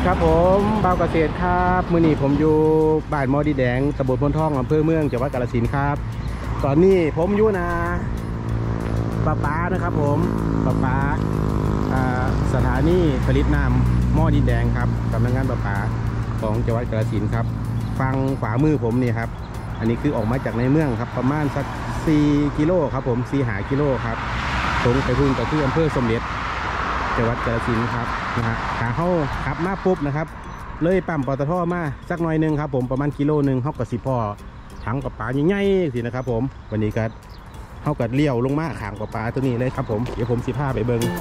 ครับผมบ่าวเกษตรครับมื้อนี้ผมอยู่บ้านมอดีแดงตำบลพนทองอำเภอเมืองจังหวัดกาฬสินธุ์ครับตอนนี้ผมอยู่นะป้านะครับผมป้าสถานีผลิตน้ำมอดีแดงครับสำนักงานป้าของจังหวัดกาฬสินธุ์ครับฟังขวามือผมนี่ครับอันนี้คือออกมาจากในเมืองครับประมาณสัก4 กิโลครับผม4-5 กิโลครับตรงไปพุ่งไปที่อำเภอสมเด็จจังหวัดกาฬสินธุ์ครับนะฮะขาเข้าขับมาปุ๊บนะครับเลยปั๊มปตทมาสักหน่อยนึงครับผมประมาณกิโลนึงเขากับสิพ่อถังกับปลาใหญ่ๆสินะครับผมวันนี้ก็เขากัดเลี้ยวลงมาขางกับปลาตัวนี้เลยครับผมเดี๋ยวผมสิพาไปเบิ้ง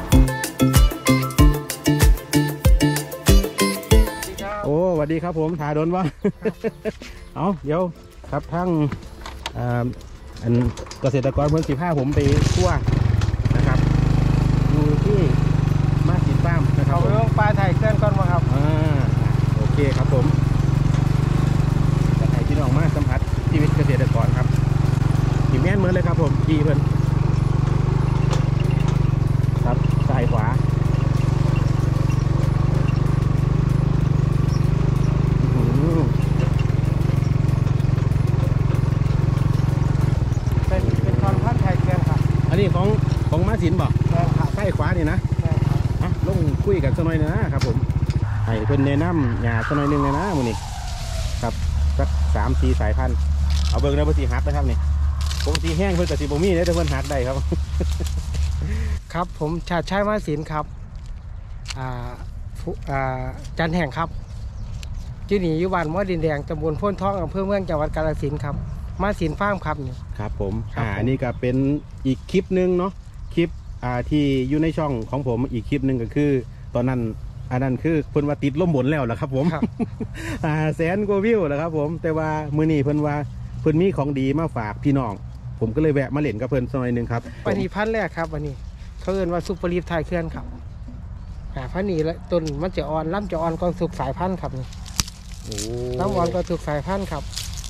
โอ้สวัสดีครับผมถ่ายโดนวะ เอาเดี๋ยวครับทั้งอันเกษตรกรเพื่อนสิพาผมไปทั่วนะครับอยู่ที่มาสิฟาร์มนะครับเอาไปลงปลาไทยเคลื่อนก่อนมาครับโอเคครับผมจะให้พี่น้องมาสัมผัสชีวิตเกษตรกรครับขี่แม่นเหมือนเลยครับผมขี่เพื่อนครับซ้ายขวาเป็นทอนพันไทยเคลื่อนครับอันนี้ของมาสินบอกซ้ายขวานี่นะลงคุยกันสักหน่อยนะครับผมให้เพื่อนแนะนำหญ้าสักหน่อยนึงเลยนะมูนี่ครับสัก3-4 สายพันธุ์เอาเบิ้งได้เพื่อสีฮักนะครับนี่ปกติแห้งเพื่อนกับสีบะหมี่เนี่ยแต่เพื่อนฮักได้ครับครับผมชาติชายมาศิลป์ครับจันแห่งครับที่นี่อยู่บ้านมอดินแดงตำบลโพนทองอำเภอเมืองจังหวัดกาฬสินธุ์ครับมาศิลป์ฟาร์มครับนี่ครับผมอันนี้ก็เป็นอีกคลิปนึงเนาะคลิปที่อยู่ในช่องของผมอีกคลิปนึงก็คือตอนนั้นอันนั้นคือเพิ่นว่าติดล่มบนแล้วแหละครับผม100,000 กว่าวิวแล้วครับผมแต่ว่ามื้อนี้เพิ่นว่าเพิ่นมีของดีมาฝากพี่น้องผมก็เลยแวะมาเล่นกับเพิ่นสักหน่อยนึงครับวันนี้พันแรกครับวันนี้เขาเรียกว่าซุปเปอร์ลีฟไทยเคลื่อนครับพันนี้ต้นมันจะอ่อนล่ำจะอ่อนก็สุกสายพันธุ์ครับนี่น้ำอ่อนก็สุกสายพันธุ์ครับ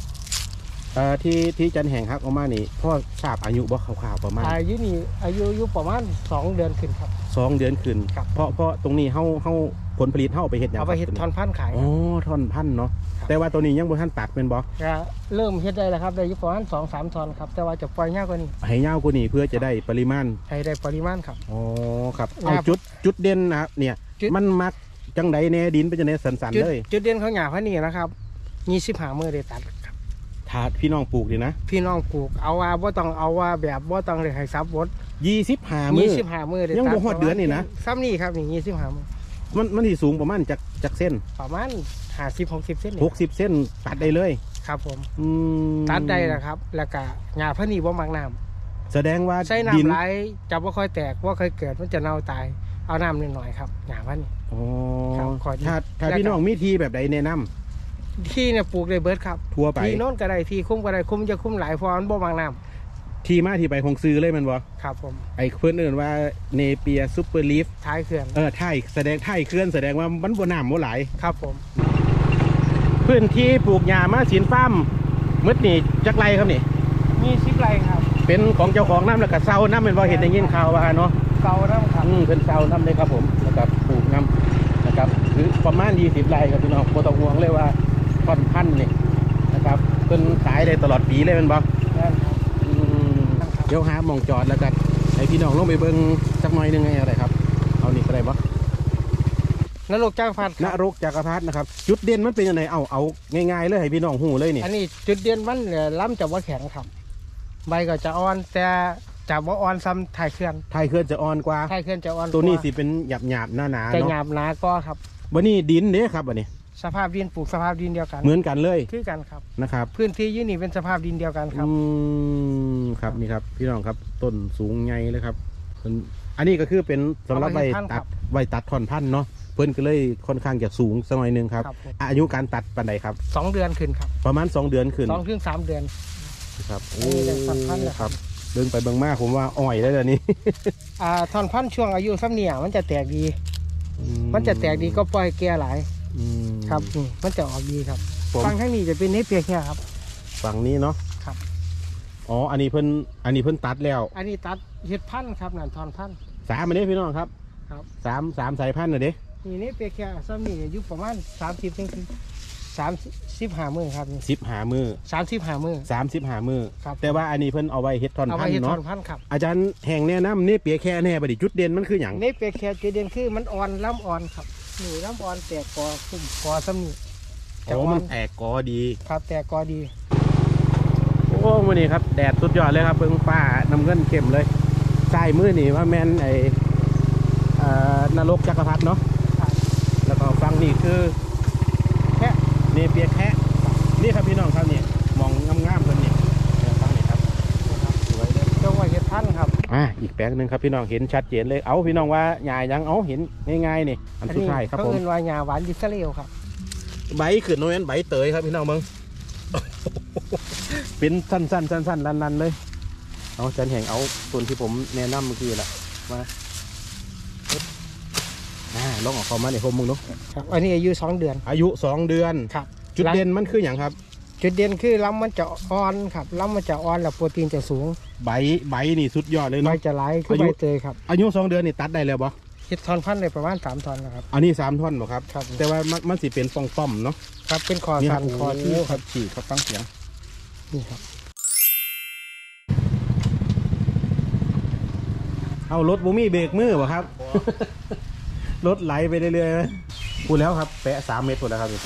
ที่จันแห่งฮักออกมานี่พ่อทราบอายุบ่คร่าวๆประมาณอายุประมาณ2 เดือนขึ้นครับ 2 เดือนขึ้นเพราะตรงนี้เฮาผลผลิตเฮาไปเฮ็ดหยังเอาไปเฮ็ดทอนพันธุ์ขายอ๋อทอนพันธุ์เนาะแต่ว่าตัวนี้ยังบ่ทันตัดเป็นบ่เริ่มเฮ็ดได้แล้วครับได้อยู่ประมาณ2-3 ทอนครับแต่ว่าจะปล่อยยาวกว่านี้ให้ยาวกว่านี้เพื่อจะได้ปริมาณให้ได้ปริมาณครับอ๋อครับเอาจุดเด่นนะครับเนี่ยมันมักจังไดแน่ดินเป็นจังได๋สันๆเลยจุดเด่นของหญ้าพันธุ์นี้นะครับ25 มื้อได้ตัดครับถ้าพี่น้องปลูกดีนะพี่น้องปลูกเอาว่าบ่ต้องเอาว่าแบบบ่ต้องเลยให้ซับบด 25 มื้อยังบ่ฮอดเดือนนี่นะซ้ำนี่ครับนี่25 มื้อมันที่สูงประมาณจากเส้นประมาณ50-60 เส้น 60 เส้นตัดได้เลยครับผมตัดได้แล้วครับแล้วก็หญ้าพันธุ์นี้บ่มักน้ำแสดงว่าใช้น้ำหลายจะบ่ค่อยแตกบ่ค่อยเกิดมันจะเน่าตายเอาน้ำนิดหน่อยครับหญ้าพันธุ์นี้อ๋อถ้าพี่น้องมีทีแบบใดแนะนำที่เนี่ยปลูกได้เบิร์ดครับทั่วไปที่โน้นก็ได้ที่คุ้มก็ได้คุ้มจะคุ้มหลายเพราะมันบ่มักน้ำที่มาที่ไปของซื้อเลยมันบ่ครับผมไอ้เพื่อนเอื่นว่าเนเปียซุปเปอร์ลีฟท้ายเคลื่อนท้ายแสดงท้ายเคลื่อนแสดงว่ามันบ่น้ำบ่ไหลครับผมพื้นที่ปลูกหญ้ามาสินฟาร์มมืดนี่จักไรครับนี่มี10 ไร่ครับเป็นของเจ้าของน้ำแล้วก็เซาน้ำเป็นบ่เห็นได้ยินข่าวว่าเนาะเซาน้ำครับเป็นเซาน้ำเลยครับผมแล้วก็ปลูกน้ำนะครับคือประมาณ20 ไร่ครับพี่น้องบ่ต้องห่วงเลยว่าท่อนพันนี่นะครับเป็นขายได้ตลอดปีเลยเป็นบ่เดี๋ยวหามองจอดแล้วกันให้พี่น้องลงไปเบิ้งสักหน่อยนึงไงอะไรครับเอานี่ก็ได้บ่นรกจักรพรรดินรกจักรพรรดินะครับจุดเด่นมันเป็นยังไงเอาง่ายๆเลยให้พี่น้องหูเลยนี่อันนี้จุดเด่นมันล้ำจะว่าแข็งครับใบก็จะอ่อนแต่จะว่าอ่อนซ้ำถ่ายเคลื่อนจะอ่อนกว่าถ่ายเคลื่อนจะอ่อนตัวนี้สิเป็นหยาบหนาๆจะหยาบหนาก็ครับวันนี้ดินเด้ครับวันนี้สภาพดินปลูกสภาพดินเดียวกันเหมือนกันเลยคือกันครับนะครับพื้นที่ยืนนี่เป็นสภาพดินเดียวกันครับครับนี่ครับพี่น้องครับต้นสูงไงเลยครับอันนี้ก็คือเป็นสำหรับใบตัดท่อนพันธุ์เนาะเพิ่นก็เลยค่อนข้างจะสูงสักหน่อยนึงครับอายุการตัดปันใดครับ 2 เดือนขึ้นครับประมาณ2 เดือนขึ้น 2-3 เดือนครับโอ้ครับเดินไปบางมากผมว่าอ่อยได้เลยนี่ท่อนพันธุ์ช่วงอายุซ้ำเนี่ยมันจะแตกดีก็ปล่อยแก่หลายครับมันจะออกดีครับฝั่งข้างนี้จะเป็นเนเปียแค่ครับฝั่งนี้เนาะครับอ๋ออันนี้เพิ่นตัดแล้วอันนี้ตัดเห็ดพันธุ์ครับนั่นทอนพันธุ์ 3อันนี้พี่น้องครับ3 สายพันธุ์น่ะเด้นี่นี่เปียแค่ซ้ำนี่อายุประมาณ35 มื้อครับนี่ 15 มื้อ 35 มื้อ 35 มื้อครับแต่ว่าอันนี้เพิ่นเอาไว้เฮ็ดทอนเอาพัไว้นเฮ็ดธุ์ทอเนาะนพันธุ์ครับอาจารย์แห่งแนะนำนี่เปียแค่แน่บัดนี้จุดเด่นมันคือหยังนี่เปียแค่จุดเด่นคือมันอ่อนล้ำอ่อนครับนี่ล้ำอ่อนแตกกอซุ่มกอซ้ำนี่โอ้มันแตกกอดีครับแตกกอดีโอ้มื้อนี้ครับแดดสุดยอดเลยครับเบิ่งฟ้าน้ำเงินเข้มเลยใต้มือนี่ว่าแม่นไอ้นรกจักรพรรดิเนาะครับแล้วก็ฟังนี่คือแค่นี่เปียแค่นี่ครับพี่น้องครับนี่มองงามๆเพิ่นนี่ฟังนี่ครับสวยเลยเจ้าไว้เฮ็ดพันธุ์ครับอีกแปลงหนึงครับพี่น้องเห็นชัดเจนเลยเอาพี่น้องว่าหญ้ายังเอาเห็นง่ายๆนี่อันสุดท้ายครับเขาผมเอิ้นว่าหญ้าหวานอิสราเอลครับใบขึ้นโน้นใบเตยครับพี่น้องมึง เป็นสั้นๆลันๆเลยเอาจันแห่งเอาส่วนที่ผมแนะนำเมื่อกี้แหละมาลองออกคอมาในโฮมมึงเนาะครับอันนี้อายุ2 เดือนอายุ 2 เดือนครับจุดเด่นมันคืออย่างครับจุดเด่นคือลำมันจะอ่อนครับลำมันจะอ่อนแล้วโปรตีนจะสูงใบนี่สุดยอดเลยใบเนาะจะหลายคืออายุใบเตยครับอายุ 2 เดือนนี่ตัดได้แล้วบ่เฮ็ดทอนพันธุ์ได้ประมาณ3 ทอนนะครับอันนี้3 ท่อนบ่ครับครับแต่ว่ามันสิเป็นป้องๆเนาะครับเป็นคอนี่คสัรับนคอที่โครับฉีกครับฟังเสียงนี่ครับเอารถบูมี่เบรกมือบ่ครับ รถไหลไปเรื่อยๆไหมพูดแล้วครับแปะ3 เมตรพูดแล้วครับ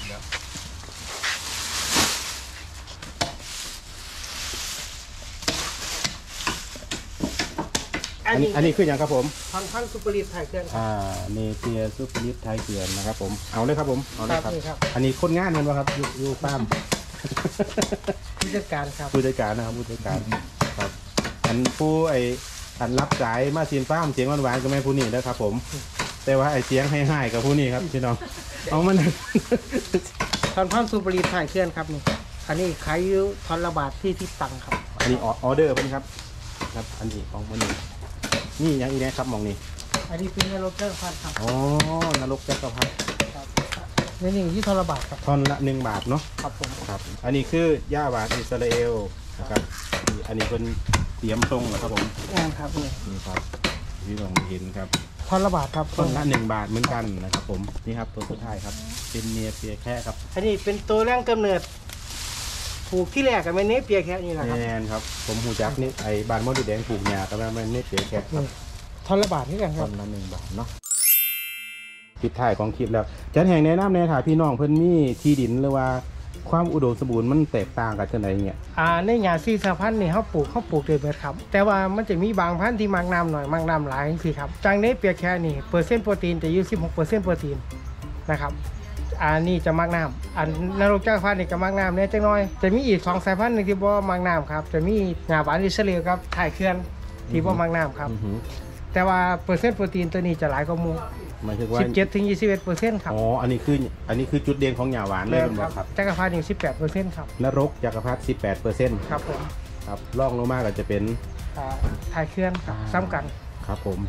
อันนี้คืออย่างครับผมทอนพันธุ์ซุปเปอร์ลีฟไทยเคลื่อนครับเนเปียซูเปอร์ลิฟไทยเกลือนนะครับผมเอาเลยครับผมเอาเลยครับนี่ครับอันนี้คนงานเงินวะครับอยู่ฟาร์มผู้จัดการครับผู้จัดการนะครับผู้จัดการครับอันผู้อันรับสายมาซีนฟาร์มเสียงหวานๆก็ไม่ผู้นี้นะครับผมแต่ว่าไอเสียงให้กับผู้นี้ครับพี่น้องเอามันทอนพันธุ์ซุปเปอร์ลีฟไทยเคลื่อนครับนี่อันนี้ขายอยู่ทอนละบาทที่ตังค์ครับอันนี้ออเดอร์เพิ่นครับครับอันนี้ของมันนี่ยังอีกนะครับมองนี่อันนี้เป็นโรเจอร์พันธุ์ครับอ๋อนรกจักรพรรดิครับนี่ที่ทอนละบาทครับท่อนละ1 บาทเนาะครับผมครับอันนี้คือย่าหวานอิสราเอลนะครับอันนี้เป็นเตรียมทรงแล้วครับผมงานครับนี่นี่ครับพี่ลองเห็นครับทอนละบาทครับต้นละ1 บาทเหมือนกันนะครับผมนี่ครับตัวสุดท้ายครับเป็นเนียเปียแค่ครับอันนี้เป็นตัวแรงกำเนิดปลูกที่แรกกับแม่เนเปียแค่นี่แหละครับแน่นครับผมหูจักนี่ไอ้บานมอดีแดงปลูกหญ้าแต่ว่ามันไม่เปียแค่ครับทอนละบาทนี่กันคต้รับนละ1 บาทเนาะปิดท้ายของคลิปแล้วจันแห่งแนะนำในถ่ายพี่น้องเพิ่นมีที่ดินหรือว่าความอุดมสมบูรณ์มันแตกต่างกันจังไดเงี้ยในหญ้าซีซาพันธุ์นี่เขาปลูกเลยเบิดครับ แต่ว่ามันจะมีบางพันธุ์ที่มักน้ำหน่อยมักน้ำหลายสิครับจังเนเปียแค่นี่เปอร์เซ็นต์โปรตีนจะอยู่16%โปรตีนนะครับอันนี้จะมักน้ำอันนรกจักรพรรดินี่จะมักน้ำเนี่ยจังน้อยจะมีอีก2 สายพันธุ์หนึงที่บ่มักน้ำครับจะมีหญ้าหวานอิสราเอลครับถ่ายเขื่อนที่บ่มักน้ำครับอือหือแต่ว่าเปอร์เซ็นต์โปรตีนตัวนี้จะหลายกว่าหมู่หมายถึงว่า 17-21%ครับอ๋ออันนี้คือจุดเด่นของหญ้าหวานเลยเป็นบ่ครับจักรพรรดินี่18%ครับนรกจักรพรรดิ18% ครับผมครับลองลงมาก็จะเป็นถ่ายเขื่อนครับซ้ำกันครับผม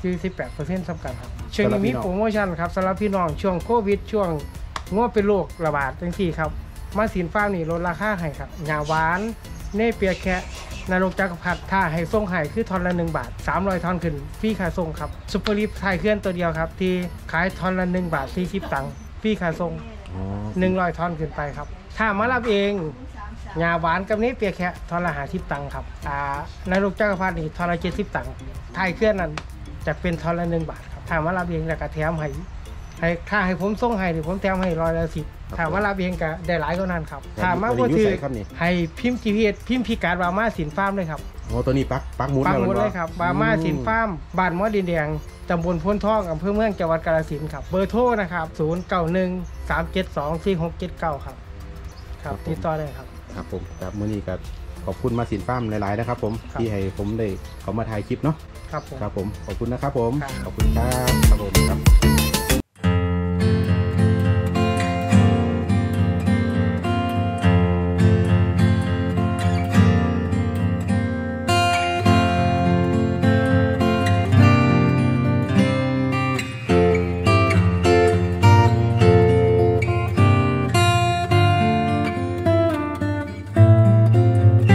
48%ซ้ำกันครับช่วงนี้มีโปรโมชั่นครับสำหรับพี่น้องช่วงโควิดช่วงงัวเป็นโรคระบาดจังซี่ครับมาสินฟาร์มนี่ลดราคาให้ครับหญ้าหวานเนเปียแคะนรกจักรพรรดิถ้าให้ส่งให้คือทอนละ1 บาท300 ทอนขึ้นฟรีค่าส่งครับซุปเปอร์ลิฟถ่ายเคลื่อนตัวเดียวครับที่ขายทอนละ1 บาท40 ตังค์ฟรีค่าส่งอ๋อ 100 ทอนขึ้นไปครับถ้ามารับเองหญ้าหวานกับนี้เปียแคะทอนละ50 ตังค์ครับนรกจักรพรรดินี่ทอนละ70 ตังค์ถ่ายเคลื่อนนั้นจะเป็นทอนละ1 บาทครับถ้ามารับเองแล้วก็แถมให้ถ้าให้ผมส่งให้ผมแถมให้110ถ้ามารับเองก็ได้หลายกว่านั้นครับถ้ามาบ่ถือให้พิมพ์ GPS พิมพ์พิกัดว่ามาสินฟาร์มเลยครับโอ้ตัวนี้ปักหมุนปักหมุดแวเลยครับว่ามาสินฟาร์มบ้านมอดินแดงตำบลพ้นทองอำเภอเมืองจังหวัดกาฬสินธุ์ครับเบอร์โทรนะครับ0913724679ครับติดต่อได้ครับครับผมครับมื้อนี้ก็ขอบคุณมาสินฟาร์มหลายๆนะครับผมครับที่ให้ผมได้เขามาถ่ายคลิปเนาะครับผมครับผมขอบคุณนะครับผมครับขอบคุณครับครับผมครับ